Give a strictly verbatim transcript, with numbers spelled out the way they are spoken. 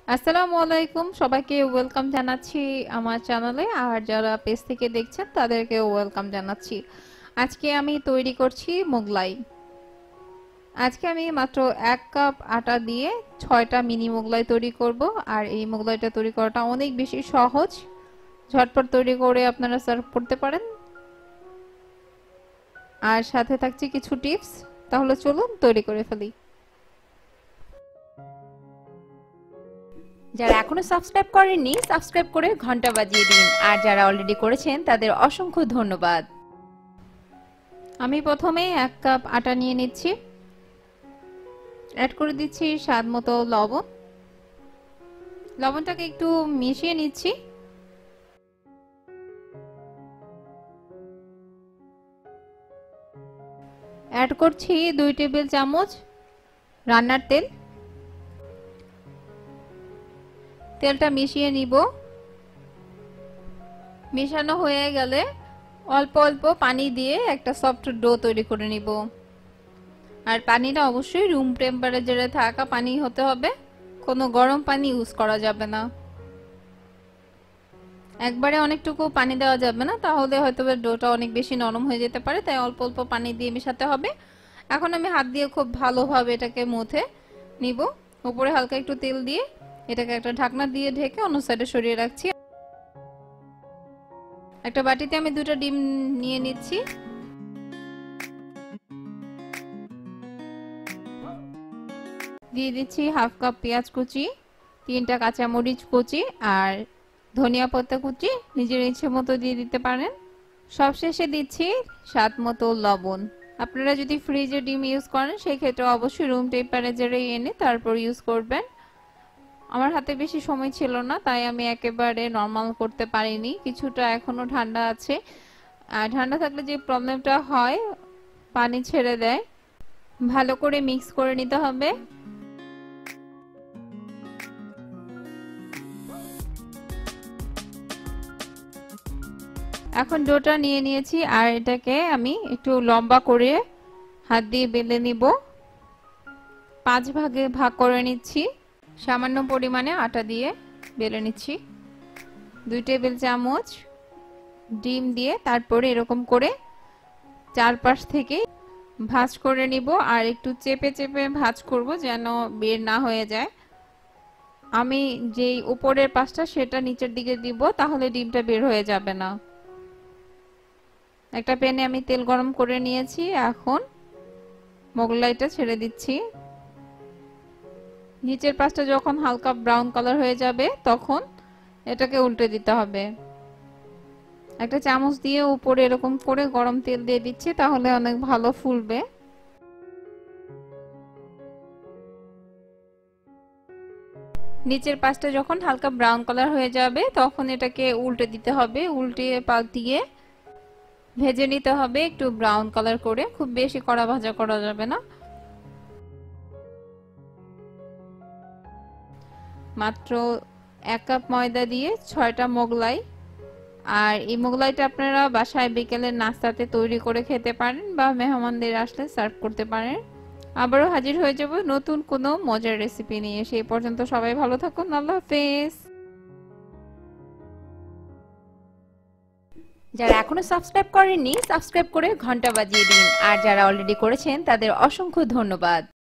আসসালামু আলাইকুম, সবাইকে ওয়েলকাম জানাচ্ছি আমার চ্যানেলে। আর যারা পেজ থেকে দেখছেন তাদেরকে ওয়েলকাম জানাচ্ছি। আজকে আমি তৈরি করছি মোগলাই। আজকে আমি মাত্র এক কাপ আটা দিয়ে ছয়টা মিনি মোগলাই তৈরি করব। আর এই মোগলাইটা তৈরি করাটা অনেক বেশি সহজ, ঝটপট তৈরি করে আপনারা সার্ভ করতে পারেন। আর সাথে থাকছে কিছু টিপস। তাহলে চলুন তৈরি করে ফেলি। যারা এখনো সাবস্ক্রাইব করেননি সাবস্ক্রাইব করে ঘন্টা বাজিয়ে দিন, আর যারা অলরেডি করেছেন তাদের অসংখ্য ধন্যবাদ। আমি প্রথমে এক কাপ আটা নিয়ে নিচ্ছি, অ্যাড করে দিচ্ছি স্বাদ মতো লবণ। লবণটাকে একটু মিশিয়ে নিচ্ছি। অ্যাড করছি দুই টেবিল চামচ রান্নার তেল। তেলটা মিশিয়ে নিব। মেশানো হয়ে গেলে অল্প অল্প পানি দিয়ে একটা সফট ডো তৈরি করে নিব। আর পানিটা অবশ্যই রুম টেম্পারেচারে থাকা পানি হতে হবে, কোনো গরম পানি ইউজ করা যাবে না। একবারে অনেকটুকু পানি দেওয়া যাবে না, তাহলে হয়তো ডোটা অনেক বেশি নরম হয়ে যেতে পারে, তাই অল্প অল্প পানি দিয়ে মেশাতে হবে। এখন আমি হাত দিয়ে খুব ভালোভাবে এটাকে মুথে নিব। উপরে হালকা একটু তেল দিয়ে এটাকে একটা ঢাকনা দিয়ে ঢেকে অন্য সাইডে সরিয়ে রাখছি। একটা বাটিতে আমি দুটো ডিম নিয়ে নিচ্ছি। দিয়ে দিচ্ছি হাফ কাপ পেঁয়াজ কুচি, তিনটা কাঁচা মরিচ কুচি আর ধনিয়া পাতা কুচি নিজের ইচ্ছে মতো দিয়ে দিতে পারেন। সবশেষে দিচ্ছি স্বাদ মতো লবণ। আপনারা যদি ফ্রিজে ডিম ইউজ করেন সেই ক্ষেত্রে অবশ্যই রুম টেম্পারেচারে এনে তারপর ইউজ করবেন। আমার হাতে বেশি সময় ছিল না, তাই আমি একেবারে নরমাল করতে পারিনি, কিছুটা এখনো ঠান্ডা আছে। আর ঠান্ডা থাকলে যে প্রবলেমটা হয়, পানি ছেড়ে দেয়। ভালো করে মিক্স করে নিতে হবে। এখন ডোটা নিয়ে নিয়েছি আর এটাকে আমি একটু লম্বা করে হাত দিয়ে বেলে নিব। পাঁচ ভাগে ভাগ করে নিচ্ছি। সামান্য পরিমাণে আটা দিয়ে বেলে নিচ্ছি। দুই টেবিল চামচ ডিম দিয়ে তারপরে এরকম করে চারপাশ থেকে ভাঁজ করে নিব। আর একটু চেপে চেপে ভাঁজ করব যেন বের না হয়ে যায়। আমি যেই উপরের পাশটা সেটা নিচের দিকে দিব, তাহলে ডিমটা বের হয়ে যাবে না। একটা প্যানে আমি তেল গরম করে নিয়েছি। এখন মোগলাইটা ছেড়ে দিচ্ছি। নিচের পাশটা যখন হালকা ব্রাউন কালার হয়ে যাবে তখন এটাকে উল্টে দিতে হবে। একটা চামচ দিয়ে উপরে এরকম করে গরম তেল দিয়ে দিচ্ছি, তাহলে অনেক ভালো ফুলবে। নিচের পাশটা যখন হালকা ব্রাউন কালার হয়ে যাবে তখন এটাকে উল্টে দিতে হবে। উল্টিয়ে পাল্টিয়ে ভেজে নিতে হবে একটু ব্রাউন কালার করে, খুব বেশি কড়া ভাজা করা যাবে না। মাত্র এক কাপ ময়দা দিয়ে ছয়টা মোগলাই। আর এই মোগলাইটা আপনারা বাসায় বিকেলের নাস্তাতে তৈরি করে খেতে পারেন বা মেহমানদের আসলে সার্ভ করতে পারেন। আবারও হাজির হয়ে যাব নতুন কোনো মজার রেসিপি নিয়ে। সেই পর্যন্ত সবাই ভালো থাকুন। আল্লাহ হাফেজ। যারা এখনো সাবস্ক্রাইব করেননি সাবস্ক্রাইব করে ঘন্টা বাজিয়ে দিন, আর যারা অলরেডি করেছেন তাদের অসংখ্য ধন্যবাদ।